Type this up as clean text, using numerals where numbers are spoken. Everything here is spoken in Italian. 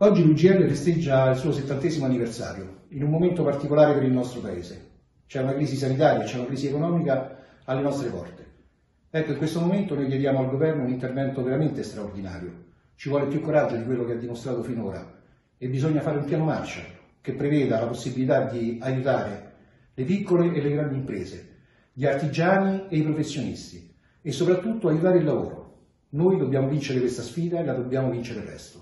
Oggi l'UGL festeggia il suo 70° anniversario, in un momento particolare per il nostro Paese. C'è una crisi sanitaria, c'è una crisi economica alle nostre porte. Ecco, in questo momento noi chiediamo al governo un intervento veramente straordinario. Ci vuole più coraggio di quello che ha dimostrato finora e bisogna fare un piano Marshall che preveda la possibilità di aiutare le piccole e le grandi imprese, gli artigiani e i professionisti e soprattutto aiutare il lavoro. Noi dobbiamo vincere questa sfida e la dobbiamo vincere presto.